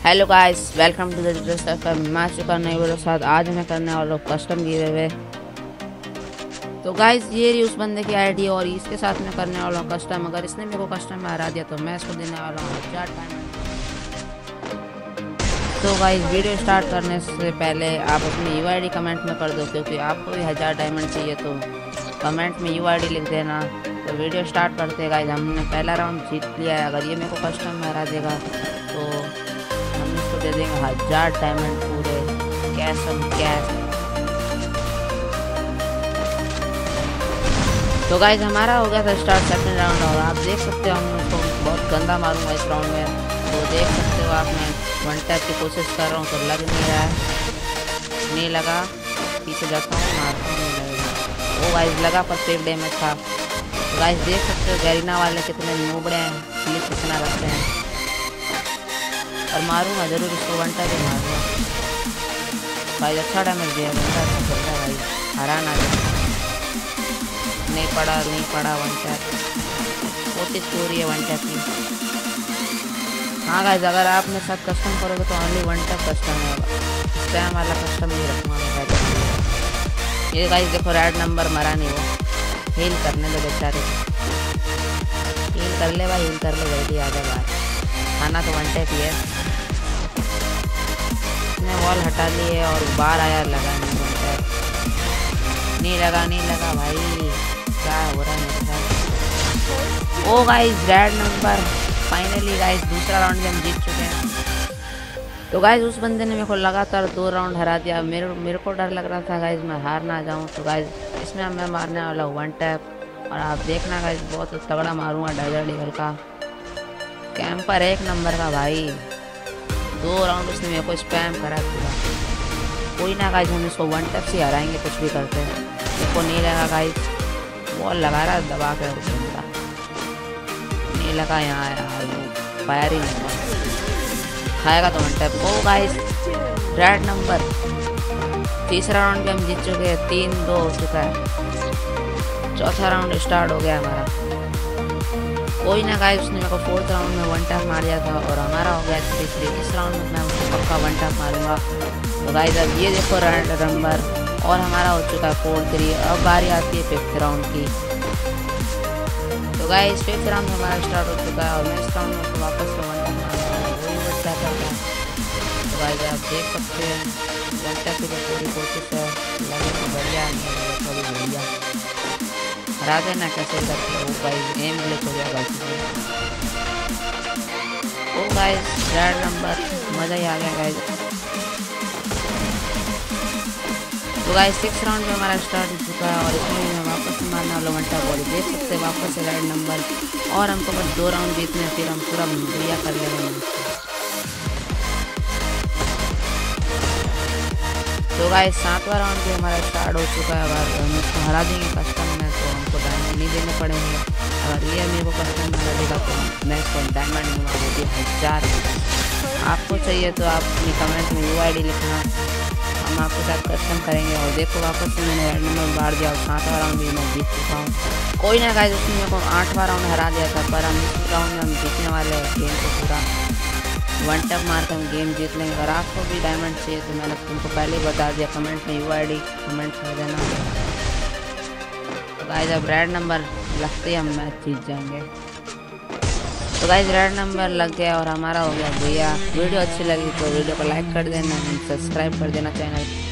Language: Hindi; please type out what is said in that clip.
Hello guys, welcome to the मैं आ चुका नई वीडियो के साथ। आज मैं करने वाला हूँ कस्टम गिव। तो गाइस ये रही उस बंदे की आईडी और इसके साथ मैं करने वाला हूँ कस्टम। अगर इसने मेरे को कस्टम में हरा दिया तो मैं इसको देने वाला हूँ 1000 डायमंड। तो गाइस वीडियो स्टार्ट करने से पहले आप अपनी यूआईडी कमेंट में कर दो, क्योंकि आपको भी 1000 डायमंड चाहिए तो कमेंट में यूआईडी लिख देना। तो वीडियो स्टार्ट करते हैं गाइस। हमने पहला राउंड जीत लिया है। अगर ये मेरे को कस्टम में हरा देगा तो हम इसको दे देंगे 1000 डायमंड पूरे कैश ऑन कैश। तो गाइस हमारा हो गया था स्टार्ट सेकंड राउंड, और आप देख सकते हो हम उसको बहुत गंदा मारूंगा इस राउंड में। तो देख सकते हो आप, मैं वन टैप की कोशिश कर रहा हूँ तो लग नहीं रहा है, नहीं लगा। पीछे जाता हूँ, मारता हूँ, नहीं लगेगा। वो गाइस लगा पर सेफ डैमेज था। तो गाइस देख सकते हो गैरीना वाले कितने नूबड़े हैं, क्लिक कितना रखते हैं। और मारूंगा जरूर इसको, वन टैप ही मारूंगा। गाइस अच्छा डैमेज दिया, वन टैप से चलता है भाई, हराना नहीं पड़ा वन टैप। बहुत स्टोरी है वन टैप की। हाँ गाइस, अगर आप मेरे साथ कस्टम करोगे तो ओनली वन टैप कस्टम है, स्पैम वाला कस्टम नहीं रखूँगा मैं। ये गाइस देखो रेड नंबर मरा नहीं, वो हील करने दो बेचारे को। हील कर ले भाई, हील कर ले, जल्दी आ जा बाहर। खाना तो वन टैप ही है। इसने वॉल हटा ली है और बाहर आया, लगा नहीं वन टैप, नहीं लगा भाई। क्या हो रहा है मेरे साथ? ओ guys red number. Finally guys दूसरा राउंड भी हम जीत चुके हैं। तो गाइस उस बंदे ने मेरे को लगातार 2 राउंड हरा दिया। मेरे को डर लग रहा था गाइस मैं हार ना जाऊं। तो गाइस इसमें मैं मारने वाला हूँ वन टैप, और आप देखना गाइस बहुत तगड़ा मारूंगा डेजर्ट ईगल का। कैंपर 1 नंबर का भाई। 2 राउंड उसने मेरे को स्पैम करा पूरा। कोई ना गाइस, हम इसको वन टैप से हराएंगे, कुछ भी करते हैं। इसको नहीं लगा गाइस, वॉल लगा रहा दबा के, नहीं लगा यहाँ यार, वो फायर ही नहीं हुआ। खाएगा तो वन टैप। ओ गाइस रेड नंबर। तीसरा राउंड भी हम जीत चुके हैं, 3-2 हो चुका है। चौथा राउंड स्टार्ट हो गया हमारा। कोई ना गाइस, उसने मेरे को 4th राउंड में वन टैप मार दिया था और हमारा हो गया 3-3। इस राउंड में मैं उसको पक्का वन टैप मारूंगा। तो गाइस अब ये देखो रेड नंबर, और हमारा हो चुका है 4-3। अब बारी आती है 5th राउंड की। तो गाइस 5th राउंड हमारा स्टार्ट हो चुका है, और मैं इस राउंड में वापस से वन टैप मारूंगा। तो गाइस आप देख सकते हैं वन टैप की पूरी कोशिश है, लगे तो बढ़िया, नहीं लगे तो भी बढ़िया। हरा देना कैसे करके। वो गाइस एम ग्लिच हो गया गलती। ओ गाइस रेड नंबर, मज़ा ही आ गया गाइस। तो गाइस 6th राउंड में हमारा स्टार्ट हो चुका है, और इसमें मैं वापस मारने वाला वन टैप बॉडी। देख सकते हैं वापस से रेड नंबर, और हमको बस 2 राउंड जीतने, फिर हम पूरा बढ़िया कर लेंगे। तो गाइस 7वां राउंड भी हमारा स्टार्ट हो चुका है। अगर हम इसको हरा देंगे कस्टम में तो हमको डायमंड नहीं देने पड़ेंगे। अगर ये मेरे को कस्टम में हरा देगा तो मैं इसको डायमंड दूँगा, वो भी 1000। आपको चाहिए तो आप अपनी कमेंट में यूआईडी लिखना, हम आपके साथ कस्टम करेंगे। और देखो वापस से मैंने रेड नंबर मार दिया, और 7वां राउंड भी मैं जीत चुका हूँ। कोई ना गाइस, उसने मेरे को 8वां राउंड हरा दिया था, पर हम इस राउंड में हम जीतने वाले हैं गेम को पूरा। वन टैप मार के हम गेम जीत लेंगे। अगर आपको भी डायमंड चाहिए तो मैंने तुमको पहले ही बता दिया, कमेंट में यूआईडी कमेंट कर देना। तो गाइस अब रेड नंबर लगते ही हम मैच जीत जाएंगे। तो गाइस रेड नंबर लग गया और हमारा हो गया भैया। वीडियो अच्छी लगी तो वीडियो को लाइक कर देना, सब्सक्राइब कर देना चैनल।